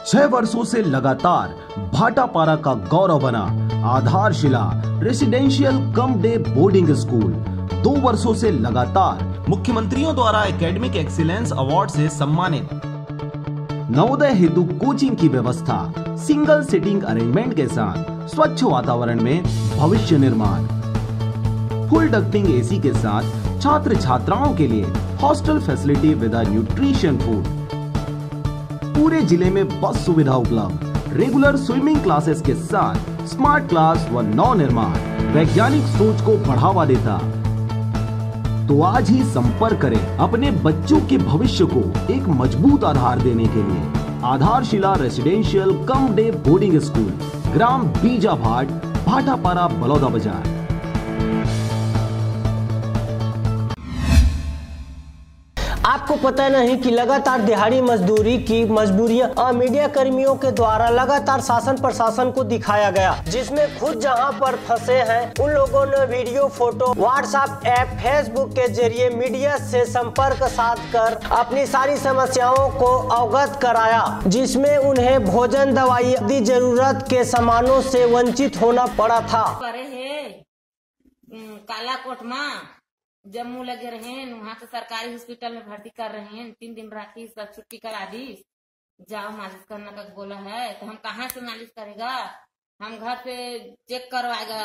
6 वर्षों से लगातार भाटापारा का गौरव बना Aadharshila residential cum day boarding school 2 वर्षों से लगातार मुख्यमंत्रियों द्वारा एकेडमिक एक्सीलेंस अवार्ड से सम्मानित। नवोदय हेतु कोचिंग की व्यवस्था, सिंगल सीटिंग अरेंजमेंट के साथ स्वच्छ वातावरण में भविष्य निर्माण, फुल डक्टिंग एसी के साथ छात्र छात्राओं के लिए hostel facility with nutrition food, पूरे जिले में बस सुविधा उपलब्ध, रेगुलर स्विमिंग क्लासेस के साथ स्मार्ट क्लास व नव निर्माण वैज्ञानिक सोच को बढ़ावा देता। तो आज ही संपर्क करें अपने बच्चों के भविष्य को एक मजबूत आधार देने के लिए। Aadharshila residential cum day boarding school, ग्राम बीजाभाट, भाटापारा, बलौदाबाजार। आपको पता नहीं कि लगातार दिहाड़ी मजदूरी की मजबूरियां मीडिया कर्मियों के द्वारा लगातार शासन प्रशासन को दिखाया गया, जिसमें खुद जहां पर फंसे हैं उन लोगों ने video, photo, WhatsApp app, Facebook के जरिए मीडिया से संपर्क साध कर अपनी सारी समस्याओं को अवगत कराया, जिसमें उन्हें भोजन, दवाई आदि जरूरत के सामानों से वंचित होना पड़ा था। कालाकोट में जम्मू लगे रहे, वहाँ के सरकारी हॉस्पिटल में भर्ती कर रहे हैं। 3 दिन राखी, सब छुट्टी करा दी। जाओ मालिश करने का बोला है, तो हम कहाँ से मालिश करेगा? हम घर पे चेक करवाएगा।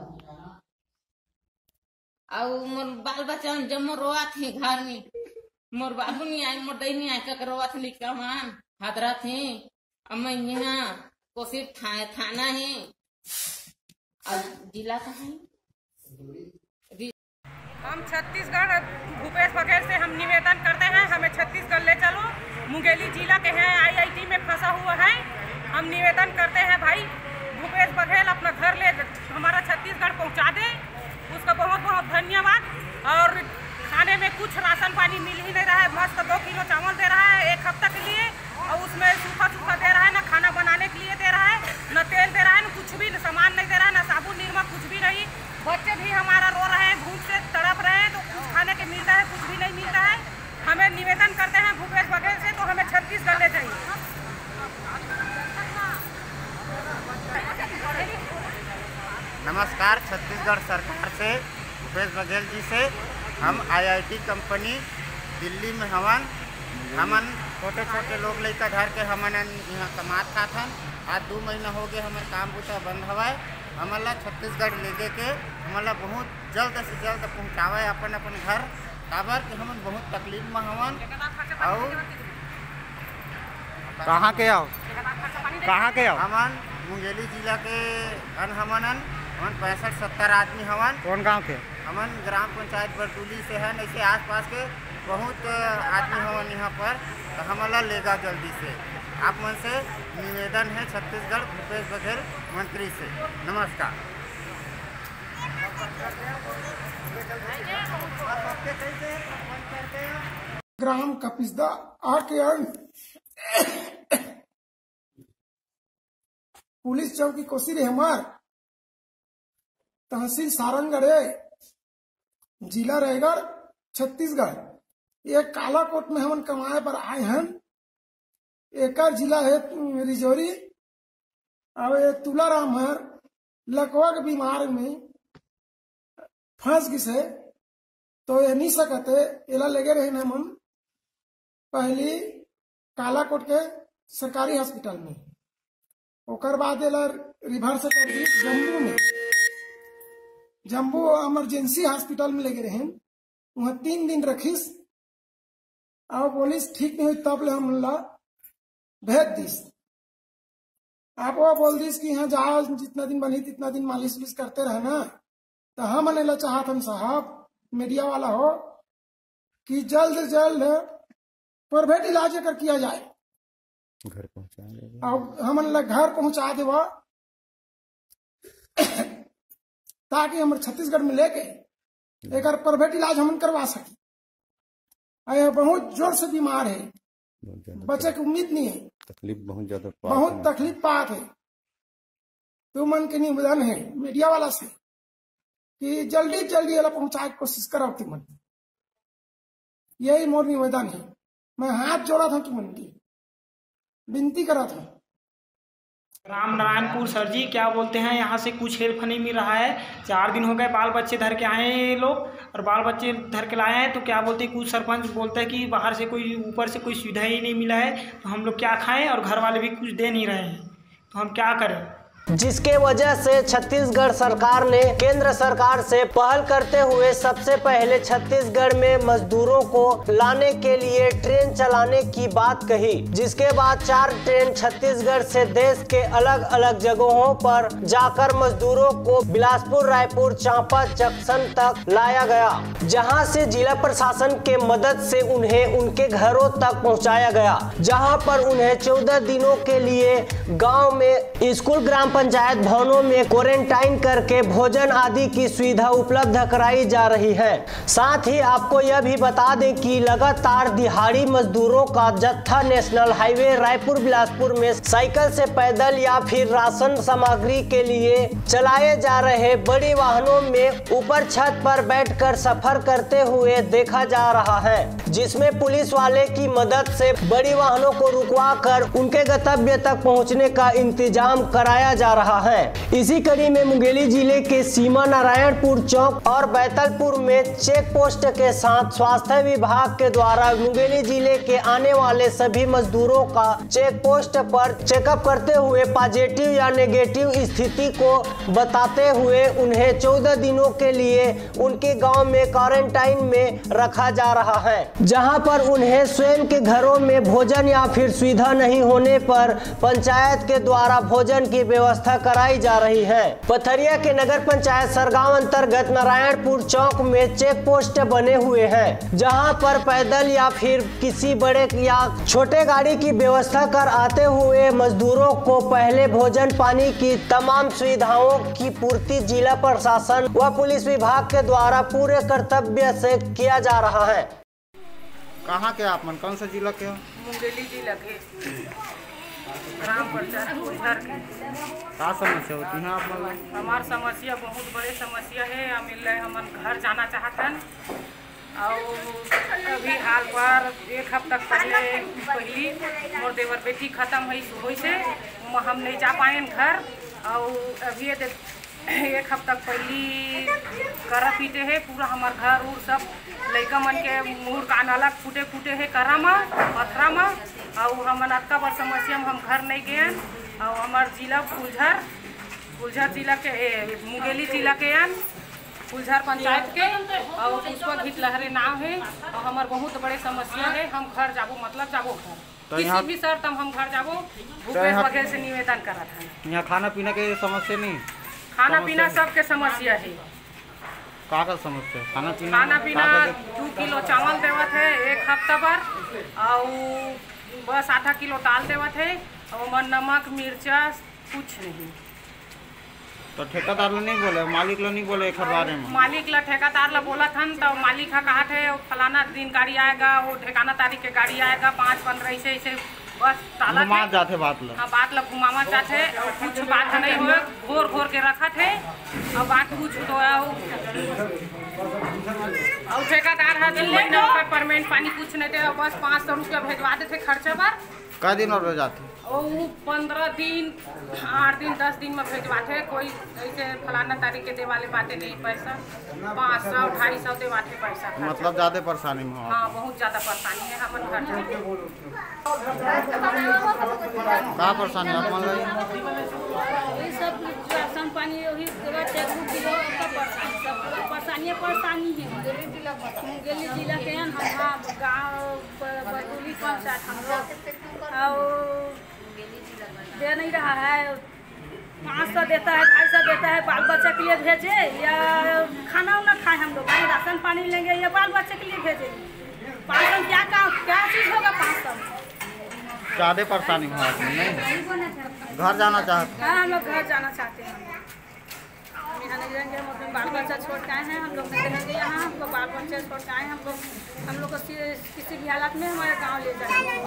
और मोर बाल बच्चा जम्मू रोआ थे घर में, मोर बाबू नहीं आए, मोर दही नहीं आए, क्या रोआ थे लिखा मान हादरा थे। अब मैं यहाँ कोसी थाना है और जिला का है। हम छत्तीसगढ़ भूपेश बघेल से हम निवेदन करते हैं, हमें छत्तीसगढ़ ले चलो। मुंगेली जिला के हैं, IIT में फंसा हुआ है। हम निवेदन करते हैं भाई भूपेश बघेल अपना घर ले हमारा छत्तीसगढ़ पहुंचा दे, उसका बहुत बहुत धन्यवाद। और खाने में कुछ राशन पानी मिल ही नहीं रहा है। मस्त 2 किलो चावल दे रहा है 1 हफ्ता के लिए, और उसमें सूखा सूखा दे रहा है, ना खाना बनाने के लिए दे रहा है, न तेल दे रहा है, न कुछ भी सामान नहीं दे रहा है, ना साबुन निरमा कुछ भी नहीं। बच्चे भी हमारा रो रहे हैं, भूख से तड़प रहे हैं, तो कुछ खाने के मिलता है, कुछ भी नहीं मिलता है। हमें निवेदन करते हैं भूपेश बघेल से, तो हमें छत्तीसगढ़ ले जाइए। नमस्कार, छत्तीसगढ़ सरकार से भूपेश बघेल जी से हम IIT कंपनी दिल्ली में हमन छोटे छोटे लोग लड़का धर के हमन यहाँ कमात था था। आज 2 महीना हो गए हमारे काम बूता बंद हवाए। हमला छत्तीसगढ़ ले के हमला बहुत जल्द से जल्द पहुँचावे अपन घर, काबर कि हमन बहुत तकलीफ में हवन। और कहाँ के आओ हमन मुंगेली जिला के हमन 65-70 आदमी हवन। कौन गांव के? हमन ग्राम पंचायत बरतुली से है। ऐसे आसपास के बहुत आदमी हवन यहाँ पर, तो हमला लेगा जल्दी से। आप मन से निवेदन है छत्तीसगढ़ भूपेश बघेल मंत्री से। नमस्कार। ग्राम कपिसदा आके पुलिस चौकी कोसी रे हमार, तहसील सारंगढ़, जिला रायगढ़, छत्तीसगढ़। ये कालाकोट में हम कमाए पर आए हैं। एक जिला है रिजौरी, और ये तुलाराम है लकवा के बीमार में फंस गई, तो ये नहीं सकते। एला लगे रहे हम पहली कालाकोट के सरकारी हॉस्पिटल में, ओकर बाद एला रिवर्स कर दी जम्मू में, जम्मू इमरजेंसी हॉस्पिटल में लगे रहे। वहाँ 3 दिन रखीस, और पुलिस ठीक नहीं हुई, तब ले हम भेज दीस। आप वो बोल दीस कि यहाँ जाओ, जितना दिन बनी तितना दिन मालिश उलिश करते रहना। तो हम अनेला चाहत हम साहब मीडिया वाला हो कि जल्द से जल्द प्राइवेट इलाज कर किया जाए, घर पहुंचा और हम घर पहुंचा देवा, ताकि हम छत्तीसगढ़ में लेके एक प्राइवेट इलाज हम करवा सके। बहुत जोर से बीमार है, बच्चे की उम्मीद नहीं है, तकलीफ बहुत ज्यादा, बहुत तकलीफ पात है। तो मन के निवेदन है मीडिया वाला से कि जल्दी जल्दी पहुंचाए की कोशिश करो तुम। यही मोर निवेदन है। मैं हाथ जोड़ा था तुमन की, विनती करा था। राम नारायणपुर सर जी, क्या बोलते हैं, यहाँ से कुछ हेल्प नहीं मिल रहा है। 4 दिन हो गए, बाल बच्चे धर के आए हैं ये लोग, और बाल बच्चे धर के लाए हैं तो क्या बोलते हैं, कुछ सरपंच बोलते हैं कि बाहर से कोई, ऊपर से कोई सुविधा ही नहीं मिला है, तो हम लोग क्या खाएं, और घर वाले भी कुछ दे नहीं रहे हैं, तो हम क्या करें। जिसके वजह से छत्तीसगढ़ सरकार ने केंद्र सरकार से पहल करते हुए सबसे पहले छत्तीसगढ़ में मजदूरों को लाने के लिए ट्रेन चलाने की बात कही, जिसके बाद 4 ट्रेन छत्तीसगढ़ से देश के अलग अलग जगहों पर जाकर मजदूरों को बिलासपुर, रायपुर, चांपा जंक्शन तक लाया गया, जहां से जिला प्रशासन के मदद से उन्हें उनके घरों तक पहुंचाया गया, जहां पर उन्हें 14 दिनों के लिए गाँव में स्कूल, ग्राम पंचायत भवनों में क्वारंटाइन करके भोजन आदि की सुविधा उपलब्ध कराई जा रही है। साथ ही आपको यह भी बता दें कि लगातार दिहाड़ी मजदूरों का जत्था नेशनल हाईवे रायपुर बिलासपुर में साइकिल से, पैदल या फिर राशन सामग्री के लिए चलाए जा रहे बड़ी वाहनों में ऊपर छत पर बैठकर सफर करते हुए देखा जा रहा है, जिसमें पुलिस वाले की मदद से बड़ी वाहनों को रुकवा कर उनके गंतव्य तक पहुँचने का इंतजाम कराया जा रहा है। इसी कड़ी में मुंगेली जिले के सीमा नारायणपुर चौक और बैतलपुर में चेक पोस्ट के साथ स्वास्थ्य विभाग के द्वारा मुंगेली जिले के आने वाले सभी मजदूरों का चेक पोस्ट पर चेकअप करते हुए पॉजिटिव या नेगेटिव स्थिति को बताते हुए उन्हें 14 दिनों के लिए उनके गांव में क्वारंटाइन में रखा जा रहा है, जहां पर उन्हें स्वयं के घरों में भोजन या फिर सुविधा नहीं होने पर पंचायत के द्वारा भोजन की व्यवस्था कराई जा रही है। पथरिया के नगर पंचायत सरगांव अंतर्गत नारायणपुर चौक में चेक पोस्ट बने हुए हैं, जहां पर पैदल या फिर किसी बड़े या छोटे गाड़ी की व्यवस्था कर आते हुए मजदूरों को पहले भोजन पानी की तमाम सुविधाओं की पूर्ति जिला प्रशासन व पुलिस विभाग के द्वारा पूरे कर्तव्य से किया जा रहा है। कहाँ के आप मन, कौन सा जिला के हो? मुंगेली जिला के ग्राम पंचायत उधर के। क्या समस्या होती है आप लोग? हमार समस्या बहुत बड़े समस्या है। हम घर जाना चाहतन और अभी हाल पर 1 हफ्ता पहली मोर देवर बेटी खत्म हुई से हम नहीं जा पाए घर, और अभी 1 हफ्ता पहली करा पीटे है पूरा हमार घर उर सब लड़का मन के मुँह कान अलग फूटे है करा में पथरा में, और हमन अतका बड़ समस्या में हम घर नहीं गए। और हमार जिला फुलझर जिला के मुंगेली जिला के फुलझर पंचायत के, और पुष्पा घीट लहरे नाम है, और हमार बहुत बड़े समस्या है। हम घर जाबो मतलब जाबो घर तो किसी भी शर्त हम घर जाबो भूपेश बघेल से निवेदन करा था। यहाँ खाना पीना के समस्या नहीं? खाना पीना सबके समस्या है। का समस्या? खाना पीना 2 किलो चावल देवत है 1 हफ्ता पर, और बस 8 किलो दाल देवत है, और नमक मिर्चा कुछ नहीं। तो ठेकेदार ला नहीं बोले, मालिक ला नहीं बोले एक बारे में? मालिक ला ठेकेदार ला बोला था, तो मालिक हा कहा थे फलाना दिन गाड़ी आएगा, वो ठेकाना तारीख के गाड़ी आएगा 5-15 ऐसे बस ताला जाते बात ला। हाँ, बात ला घुमावा जाते, और कुछ बात नहीं हुए, घोर के रखा थे, और बात कुछ तो और ठेकेदार है 2 महीना का परमेंट पानी कुछ नहीं थे, बस 500 रुपया भेजवा देते खर्चे पर। कै दिन और भेजाते? और 15 दिन 8 दिन 10 दिन में भेजवाते। कोई ऐसे फलाना तारीख के दे वाले बातें नहीं, पैसा 500-250 देवाते पैसा। मतलब ज़्यादा परेशानी में? हाँ, बहुत ज़्यादा परेशानी है हमन घर जाने। क्या परेशानी आप मान लो? सब राशन पानी वही परेशानी है। मुंगेली जिला के हम गाँव बरदुली पंचायत हम लोग, और दे नहीं रहा है। 500 देता है, 250 देता है, बाल बच्चे के लिए भेजे या खाना उना खाए हम लोग, राशन पानी लेंगे या बाल बच्चे के लिए भेजेंगे। 500 क्या चीज़ होगा 500? ज़्यादा परेशानी हुआ नहीं? घर जाना चाहते हैं? हाँ, हम लोग घर जाना चाहते हैं। यहाँ नहीं रहेंगे, हम अपने बाल बच्चा छोड़ के आए हैं, हम लोग नहीं रहेंगे यहाँ, हमको बाल बच्चा छोड़ के आए हैं। हम लोग को किसी भी हालत में हमारे गाँव ले जाएंगे।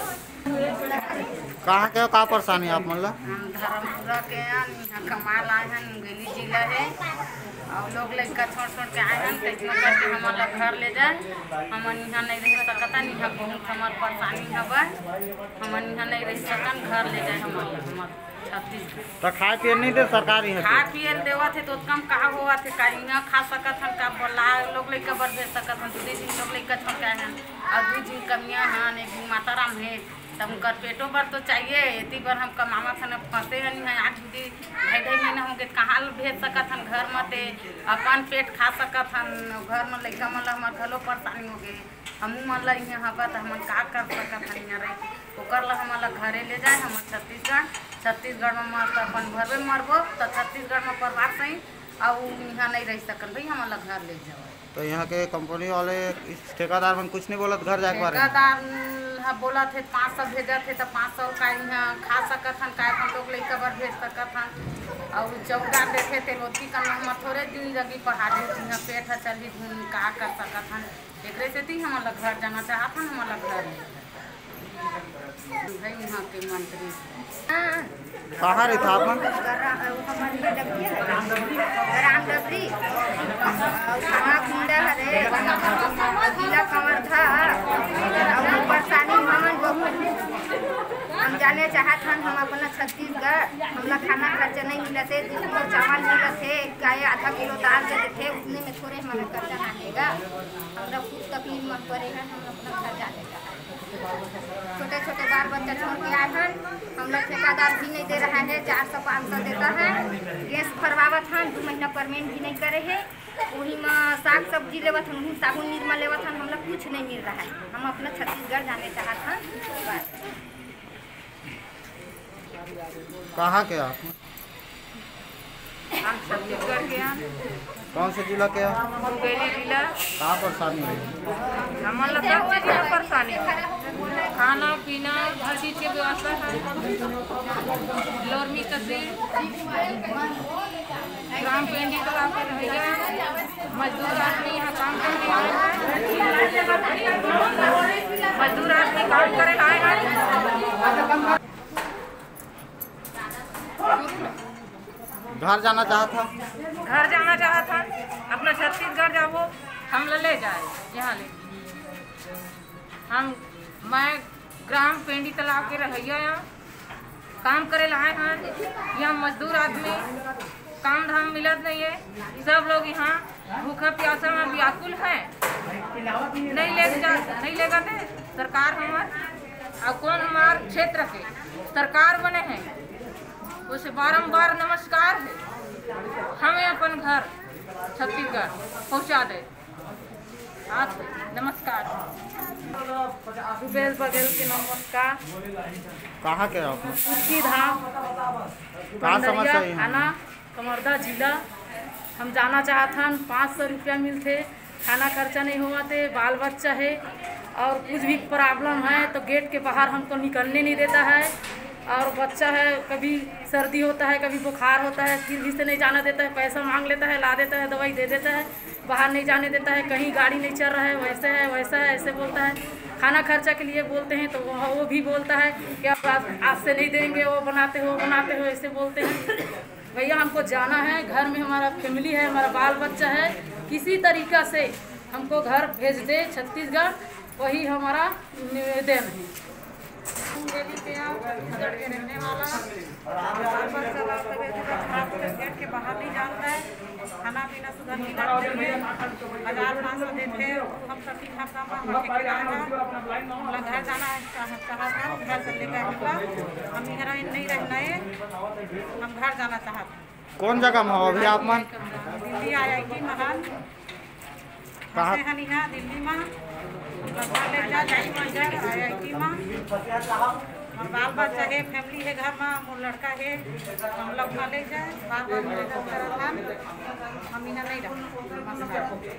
कहाँ के का परेशानी आप मतलब? हम धर्मपुरा के यहाँ कमा लाए हैं, मुंगेली जिला है, और लोग लड़का छोड़ के आए हैं, कैसे करके हमारा घर ले जाए। हम यहाँ नहीं रह सकता, यहाँ बहुत हमार परेशानी हवा, हम यहाँ नहीं रह सकन, घर ले जाए हमारा। छत्तीसगढ़। तो खाए पिए नहीं दे सरकारी है खा पिए देवा थे तो कम कहा हुआ थे का यहाँ खा सकत हन का बोला लोग लइका बर भेज सकत हन 2 दिन लोग लइका छोड़ हैं और 2 दिन कमियाँ हन 1 दिन माता राम है तब उनका पेटों पर तो चाहिए इतनी बार हम कमावा था फंसे हैं 8 दिन 2.5 महीना होंगे कहाँ भेज सकत हन घर में ते अपन पेट खा सकत हन घर में लइका मन हमार घलो परेशानी हो गई हमू मन ला यहाँ हवा तो हमन का कर सकत हन यहाँ रह ओकर ला हमन ला घरे ले जाए हम छत्तीसगढ़ में मस्त अपन घर में मरबो तो छत्तीसगढ़ में परिवार सही और यहाँ नहीं रह सकन भाई हमन ला घर ले जाओ। तो यहाँ के कंपनी वाले ठेकेदार मन कुछ नहीं बोलत घर जाके बारे ठेकेदार बोला थे 500 भेजा थे तो 500 का यहाँ खा सकत हन का अपन लोग लइका बर भेज सकत हन और चौका देखे थे रोटी का हम थोड़े दिन लगी पढ़ा दे यहाँ पेट चली धूम का कर सकत हन एक से हम लोग घर जाना चाहत हन हम लोग घर भाई यहाँ के मंत्री कहाँ रही था अपन जिला कंवर था परेशानी हम जाने चाहत हन हम अपना छत्तीसगढ़ हमला खाना खर्चा नहीं मिलते 2 किलो चावल मिलते गाय आधा किलो दाल देते थे उतने में थोड़े हमारा खर्चा आनेगा हमरा खूब तकलीफ मन पड़े हैं हम अपना घर जाने का छोटे छोटे बाल बच्चा छोड़ के आए हैं हम लोग ठेकेदार भी नहीं दे रहा है 400-500 देता है गैस भरवावत हन 2 महीना पेमेंट भी नहीं करे है वही में साग सब्जी लेवत हन वही साबुन निर्मा लेवत हन हम लोग कुछ नहीं मिल रहा है हम अपना छत्तीसगढ़ जाने चाहत हन। कहाँ के आप हम छत्तीसगढ़ के हैं। कौन से जिला के मुंगेली जिला। कहाँ परेशानी है हमन लोग सब चीज में परेशानी खाना पीना हर चीज की व्यवस्था है लोरमी तस्वीर ग्राम पेंडी तालाब पर रहिया मजदूर आदमी यहाँ काम करने आए हैं मजदूर आदमी काम करे आए हैं घर जाना चाहता अपना छत्तीसगढ़ जाबो हम ले जाए यहाँ ले मैं ग्राम पेंडी तालाब के रहिया यहाँ काम करे लाए हैं यहाँ मजदूर आदमी काम धाम मिलत नहीं है सब लोग यहाँ भूखा प्यासा में व्याकुल है नहीं लेगा थे सरकार हमार और कौन हमार क्षेत्र के सरकार बने हैं उसे बारंबार नमस्कार है हमें अपन घर छत्तीसगढ़ पहुंचा दे आप नमस्कार भूपेश बघेल के नमस्कार। कहाँ के आप उसकी धाम समस्या थाना कमरदा जिला हम जाना चाहते हैं 500 रुपया मिलते खाना खर्चा नहीं हुआ थे बाल बच्चा है और कुछ भी प्रॉब्लम है तो गेट के बाहर हमको निकलने नहीं देता है और बच्चा है कभी सर्दी होता है कभी बुखार होता है फिर भी से नहीं जाना देता है पैसा मांग लेता है ला देता है दवाई दे देता है बाहर नहीं जाने देता है कहीं गाड़ी नहीं चल रहा है वैसा है ऐसे बोलता है खाना खर्चा के लिए बोलते हैं तो वो भी बोलता है कि आप आज से नहीं देंगे वो बनाते हो ऐसे बोलते हैं। भैया हमको जाना है घर में हमारा फैमिली है हमारा बाल बच्चा है किसी तरीक़ा से हमको घर भेज दे छत्तीसगढ़ वही हमारा निवेदन है। रहने वाला गेट के बाहर नहीं जानता है खाना पीना सुधा नहीं करते हैं 1500 देते हम सब घर जाना है घर से लेकर हम यहाँ नहीं रहना है हम घर जाना चाहते हैं। कौन जगह में हो अभी आप मन दिल्ली IIT महान कहाँ यहाँ दिल्ली में IIT में और बाल बच्चा है फैमिली है घर में मोर लड़का है हम लोग वहाँ ले जाए बार बार हम यहाँ नहीं रहते।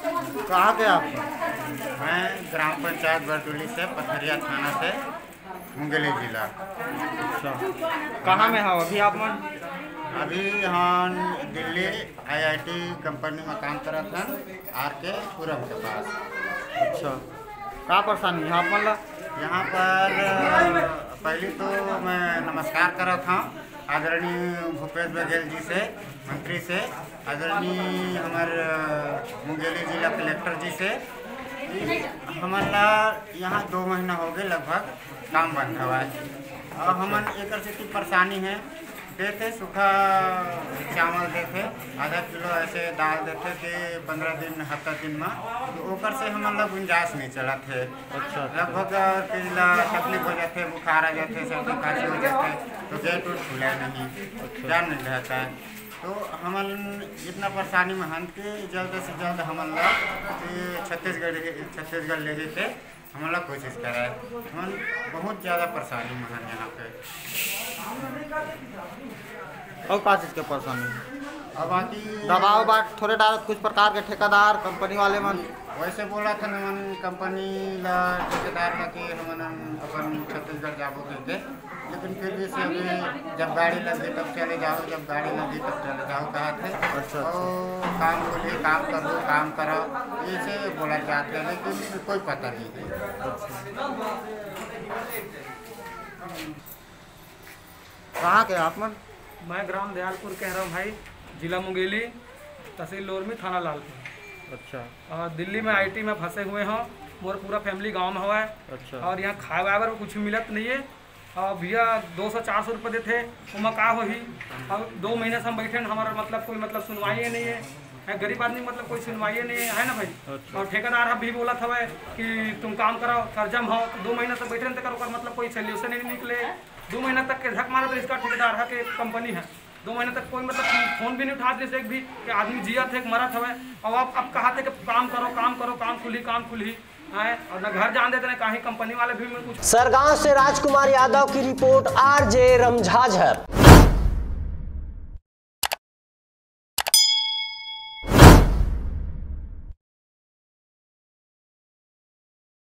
कहाँ के आप मैं ग्राम पंचायत बरटोली से पथरिया थाना से मुंगेली जिला। अच्छा, कहाँ में हो अभी आप मन? अभी हम दिल्ली IIT कंपनी में काम करत हैं, RK पुरम के पास। अच्छा, क्या परेशानी है आप मन ला? यहाँ पर पहले तो मैं नमस्कार करत हूँ आदरणीय भूपेश बघेल जी से, मंत्री से, आदरणीय हमारे मुंगेली जिला कलेक्टर जी से। हमारा यहाँ 2 महीना हो गए लगभग काम बंद हुआ है और हमन एक से परेशानी है। देते सूखा चावल देते, आधा किलो ऐसे दाल देते कि 15 दिन 7 दिन में, तो ओकर से हम लोग गुंजाइश नहीं चला थे। अच्छा, लगभग किला तकलीफ हो जाते, बुखार आ जाते, सर्दी खांसी हो जाते, तो गेट उठ खुला नहीं, क्या नहीं रहता है। तो हमन इतना परेशानी में हन के जल्द से जल्द हमन लोग छत्तीसगढ़ ले के हम लोग कोशिश कर रहे हैं। हम बहुत ज़्यादा परेशानी में हैं यहाँ पे। और का चीज़ के परेशानी? और बाकी दबाव बाट थोड़े डालत कुछ प्रकार के ठेकेदार कंपनी वाले मन वैसे बोला था हमन कंपनी ला ठेकेदार का कि हमन अपन छत्तीसगढ़ जाबो कहते, लेकिन फिर भी से अभी जब गाड़ी लगी तब चले जाओ, जब गाड़ी लगी तब चले जाओ कहा थे। अच्छा, तो काम बोले काम करो, काम करो, ऐसे बोला जाते हैं, लेकिन कोई पता नहीं है। कहाँ के आप मन? मैं ग्राम दयालपुर कह रहा हूँ भाई, जिला मुंगेली, तहसील लोरमी, थाना लालपुर। अच्छा, दिल्ली में IT में फंसे हुए हों, मोर पूरा फैमिली गांव में हुआ है। अच्छा, और यहाँ खाए वाए पर कुछ मिलत नहीं है। और भैया 200-400 रुपये देते, उमा का हो ही। और 2 महीने से हम बैठे, हमारा मतलब कोई मतलब सुनवाई नहीं है, गरीब आदमी मतलब कोई सुनवाई नहीं है ना भाई। अच्छा, और ठेकेदार भी बोला था कि तुम काम करो, कर्जा में हो, 2 महीने से बैठे तो करो, मतलब कोई सोल्यूशन नहीं निकले। 2 महीने तक के झक मारा तो इसका ठेकेदार है कि कंपनी है, 2 महीने तक कोई मतलब फोन भी नहीं उठा दे एक भी कि आदमी जिया थे मरत हवे। और अब कहा थे कि काम करो, काम खुली है, और न घर जान देते न कहीं कंपनी वाले भी कुछ। सरगांव से राजकुमार यादव की रिपोर्ट, RJ रमझाझर।